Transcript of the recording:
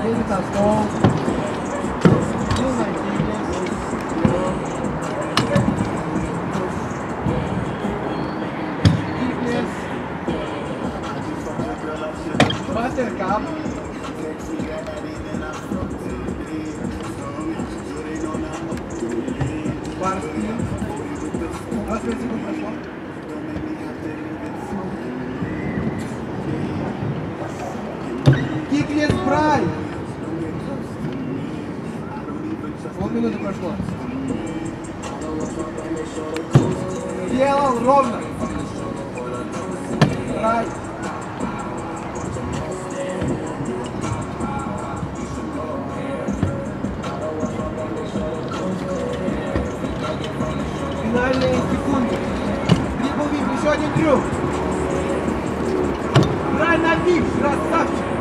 Едет на стол. Сильно Киплес. Баттеркап. Барский. 25 секунд прошло. Киплес Прай. Полминуты прошло. Сделал ровно. Прай. Финальные секунды. Трипл вип, еще один трюк. Прай на вип, красавчик.